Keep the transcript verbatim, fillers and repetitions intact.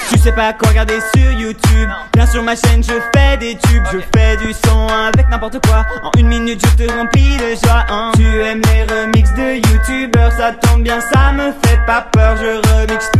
Tu sais pas quoi regarder sur YouTube. Viens sur ma chaîne, je fais des tubes. Je fais du son avec n'importe quoi. En une minute je te remplis de joie, hein. Tu aimes les remixes de youtubeurs, ça tombe bien, ça me fait pas peur. Je remixe